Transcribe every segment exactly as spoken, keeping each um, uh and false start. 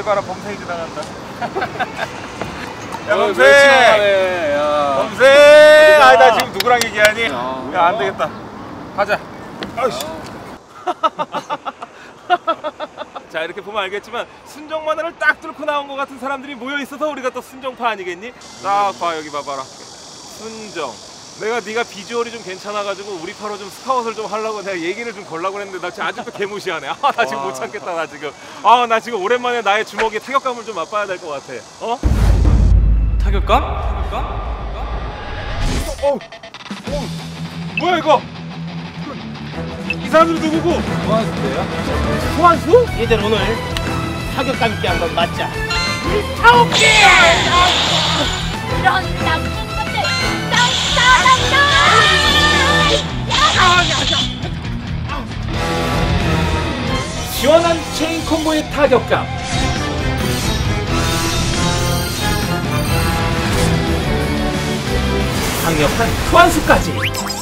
대고 하나 범생이 지나간다. 야 범생! 야. 범생! 아, 나 지금 누구랑 얘기하니? 야, 야, 안 되겠다. 가자. 아이씨. 자, 이렇게 보면 알겠지만 순정만화를 딱 뚫고 나온 것 같은 사람들이 모여 있어서 우리가 또 순정파 아니겠니? 딱 봐, 여기 봐봐라. 순정. 내가 네가 비주얼이 좀 괜찮아가지고 우리 파로 좀 스카웃을 좀 하려고 내가 얘기를 좀 걸라고 했는데 나 지금 아직도 개무시하네. 아, 나 지금 못 참겠다. 나 지금 아, 나 지금 오랜만에 나의 주먹에 타격감을 좀 맛봐야 될 것 같아. 어? 타격감? 타격감? 어, 어, 어, 뭐야 이거? 이 사람들 누구고? 소환수예요? 소환수? 얘들 오늘 타격감 있게 한번 맞자. 타오키! 이런 나쁜 것들! 땅땅땅땅! 시원한 체인 콤보의 타격감. 강력한 소환수까지.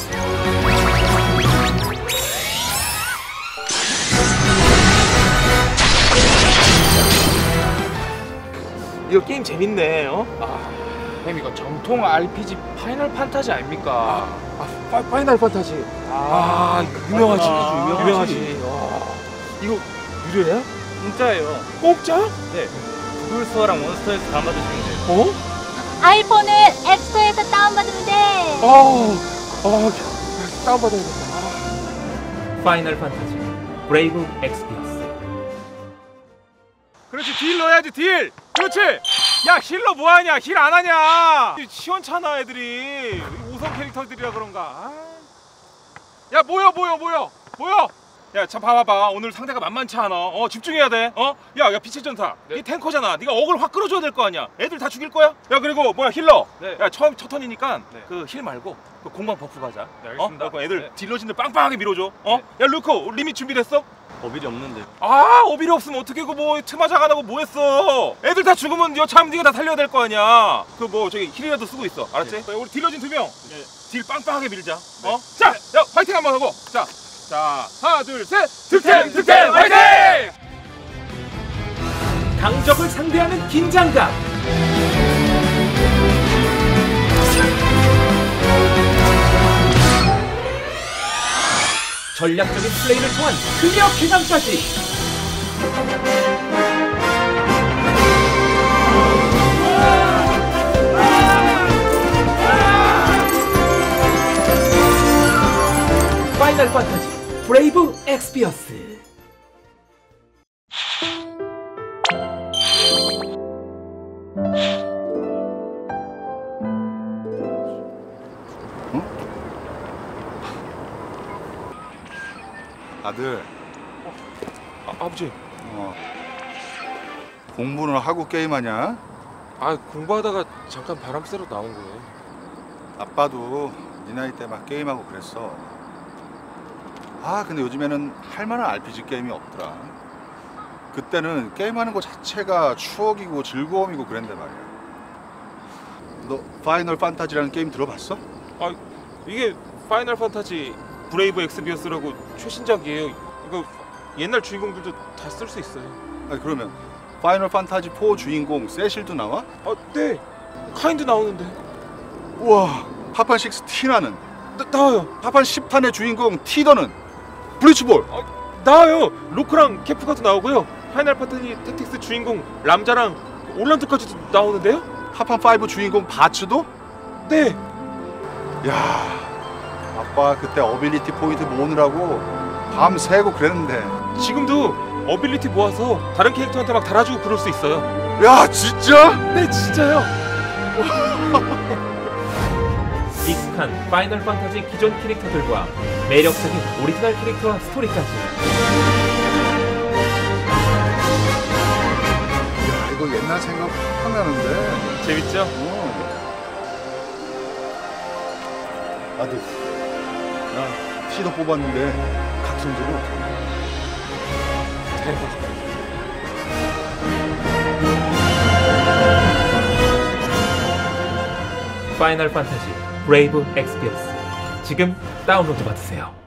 이거 게임 재밌네. 어? 아, 형 이거 정통 알피지 파이널 판타지 아닙니까? 아, 파, 파이널 판타지. 아, 아 유명하지. 아, 유명하지. 와, 이거 유료야? 진짜예요. 공짜? 네. 구글 스토어랑 원스토어에서 다운받으시면 돼요. 어? 아이폰은 앱스토어에서 다운받으면 돼. 아, 아, 다운받아야겠다. 파이널 판타지 브레이브 엑스피어스. 그렇지, 딜 넣어야지, 딜. 그렇지. 야, 힐러 뭐하냐? 힐 안 하냐? 시원찮아 애들이. 오성 캐릭터들이라 그런가. 아. 야, 모여 모여 모여 모여. 야, 참 봐봐봐. 오늘 상대가 만만치 않아. 어, 집중해야 돼. 어? 야, 야, 빛의 전사. 네. 이 탱커잖아. 네가 어글 확 끌어줘야 될 거 아니야. 애들 다 죽일 거야? 야, 그리고 뭐야, 힐러. 네. 야, 처음 첫 턴이니까 네. 그 힐 말고 그 공방 버프 가자. 네, 알겠습니다. 어? 그래갖고 애들 네. 딜러진들 빵빵하게 밀어줘. 어? 네. 야, 루코 리밋 준비됐어? 어빌이 없는데. 아, 오빌이 없으면 어떻게 그 뭐 트마작 안 하고 뭐 했어? 애들 다 죽으면 여참 네가 다 살려야 될 거 아니야. 그 뭐 저기 힐이라도 쓰고 있어. 알았지? 네. 우리 딜러진 두 명. 네. 딜 빵빵하게 밀자. 네. 어? 자, 야, 화이팅 한번 하고. 자, 자, 하나, 둘, 셋. 득템, 득템, 화이팅! 강적을 상대하는 긴장감. 전략적인 플레이를 통한 클리어 쾌감까지. 파이널 판타지 브레이브 엑스피어스. 아들, 아, 아버지. 어, 공부는 하고 게임하냐? 아, 공부하다가 잠깐 바람 쐬러 나온 거예요. 아빠도 네 나이 때 막 게임하고 그랬어. 아, 근데 요즘에는 할 만한 알피지 게임이 없더라. 그때는 게임하는 거 자체가 추억이고 즐거움이고 그랬는데 말이야. 너 파이널 판타지라는 게임 들어봤어? 아, 이게 파이널 판타지 브레이브 엑스비어스라고 최신작이에요. 이거 옛날 주인공들도 다 쓸 수 있어요. 아니, 그러면 파이널 판타지 사 주인공 세실도 나와? 아, 네. 카인드 나오는데. 우와, 파판 육 티나는? 나, 나와요. 파판 십 탄의 주인공 티더는? 블리츠볼? 아, 나와요. 로크랑 케프가도 나오고요. 파이널 판타지 택틱스 주인공 람자랑 올란드까지도 나오는데요. 파판 오 주인공 바츠도? 네. 야, 아빠 그때 어빌리티 포인트 모으느라고 밤 새고 그랬는데. 지금도 어빌리티 모아서 다른 캐릭터한테 막 달아주고 그럴 수 있어요. 야, 진짜? 네, 진짜요. 익숙한 파이널 판타지 기존 캐릭터들과 매력적인 오리지널 캐릭터와 스토리까지. 야, 이거 옛날 생각 확 나는데. 재밌죠? 어. 아들, 나 시도 뽑았는데 각성제로 대박. 파이널 판타지 브레이브 엑스피어스 지금 다운로드 받으세요.